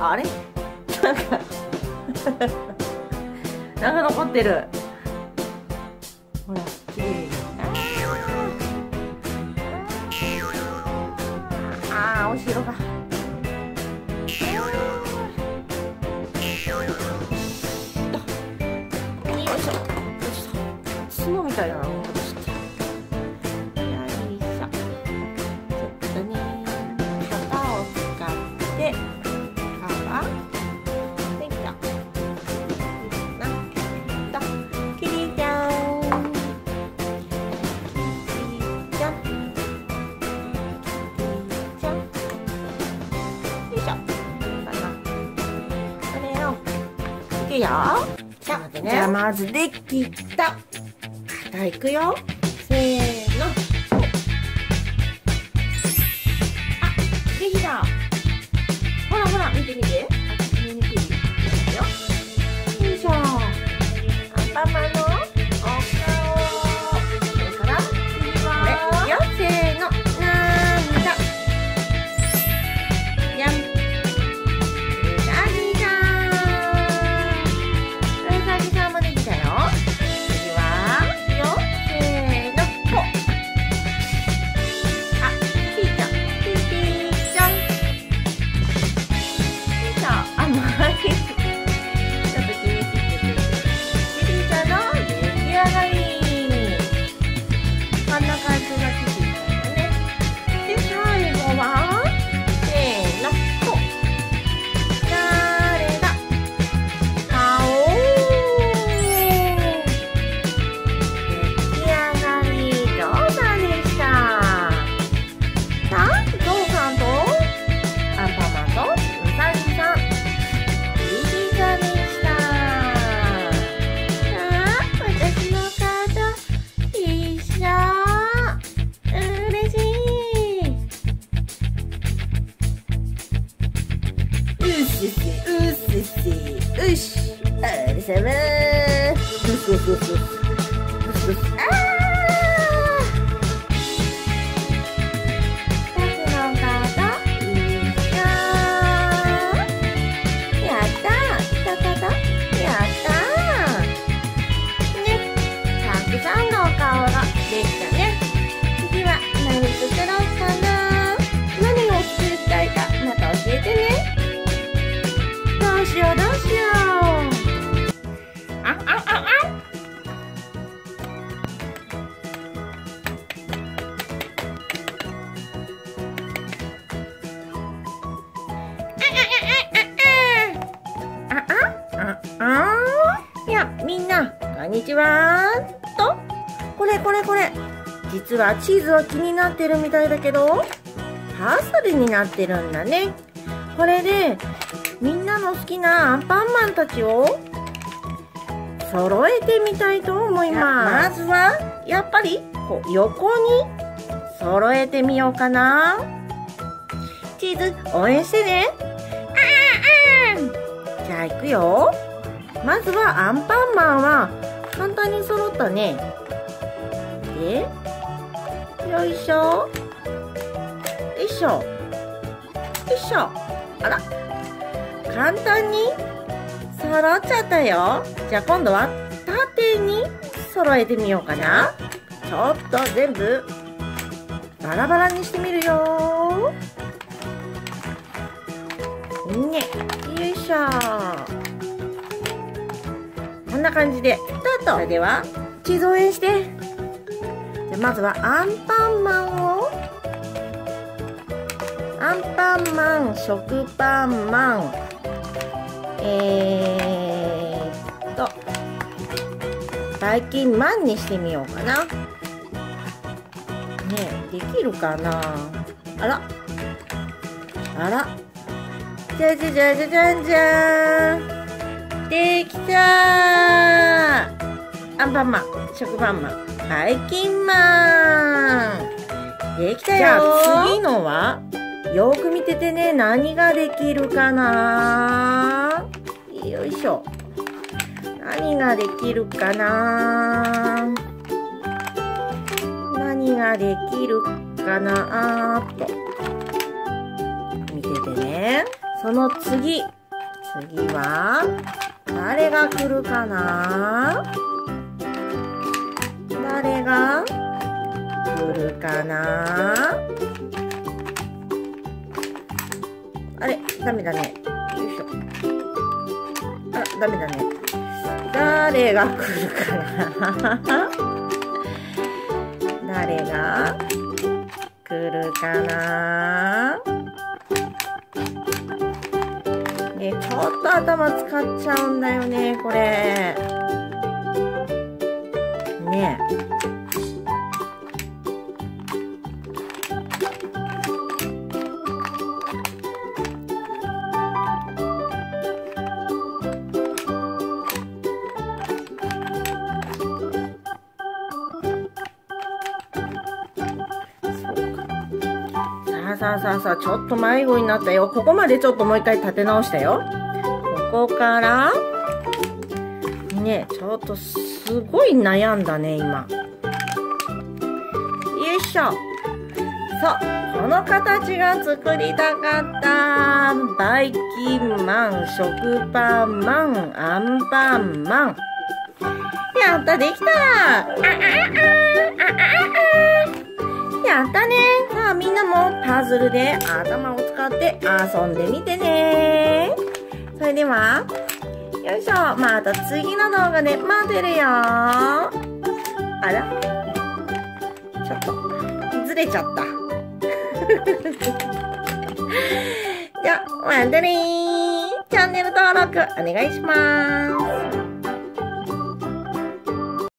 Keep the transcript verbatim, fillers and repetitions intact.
あれなんかなんか残ってる。ほら、きれいに。ああ、お城が。よいしょ。角みたいなのが落ちて。よいしょ。ちょっとね、型を使って、皮。できた。な。と、きりちゃん。きりちゃん。きりちゃん。よいしょ。かな。これを。いくよ。じゃあまずできた。型いくよ。せーの。あ、できた。ほらほら、見て見て。あ、見にくい。よ。よいしょ。アンパンマンのお顔。それから次はこれよ。せーの。なんだ。じゃん。うさぎさん。うさぎさんもできたよ。次はよ。せーの。ほっ。あ、キーちゃん。キーキーちゃん。よいしょ。あ、まり。ちょっと気に切ってくれて。キリちゃんの出来上がり。こんな感じがキティちゃんだね。で、最後は、せーの。ほっ。誰だ。顔。出来上がり。どうさでした。さあ、ゾウさんとアンパンマンとウサギさん、キリちゃんでした。ああ、私のカード一緒。うれしい。うっしっし、うっしっし、うっし。あれさま。ふふふふ。ふふ。ああ。二つのカード一緒。やったー。たたた。やったー。ね。たくさんの顔ができたね。次は何作ろうかな。何を作りたいかまた教えてね。どうしようどうしよう。ああああ。ああああ。いや、みんなこんにちは。と、これこれこれ。実はチーズは気になってるみたいだけど、パーソルになってるんだね。これでみんなの好きなアンパンマンたちを揃えてみたいと思います。まずはやっぱりこう横に揃えてみようかな。チーズ応援してね。あああ。じゃあ行くよ。まずはアンパンマンは簡単に揃ったね。で、よいしょ。よいしょ。よいしょ。あら。簡単に揃っちゃったよ。じゃあ今度は縦に揃えてみようかな。ちょっと全部バラバラにしてみるよ。ね。よいしょ。こんな感じでスタート。それではチーズ応援して。じゃあまずはアンパンマンをアンパンマン、食パンマン、えーっとバイキンマンにしてみようかな。ねえ、できるかな。あらあら、じゃじゃじゃじゃじゃんじゃーん、できたー。アンパンマン、食パンマン、バイキンマン、できたよ。じゃあ次のはよーく見ててね。何ができるかな。よいしょ。何ができるかな。何ができるかなーっと見ててね。 その次。次は、誰が来るかな？誰が来るかな？あれ、ダメだね。よいしょ。あ、ダメだね。誰が来るかな？誰が来るかな？ね、ちょっと頭使っちゃうんだよね、これ。ねさあさあさあ、ちょっと迷子になったよ。ここまでちょっともう一回立て直したよ。ここから、ね、ちょっとすごい悩んだね、今。よいしょ。そう、この形が作りたかった。バイキンマン、食パンマン、アンパンマン。やった、できた。ああああ、ああああ。やったね。さあみんなもパズルで頭を使って遊んでみてね。それでは、よいしょ。また次の動画で待ってるよ。あら？ちょっと、ずれちゃった。じゃあ、またねー。チャンネル登録お願いします。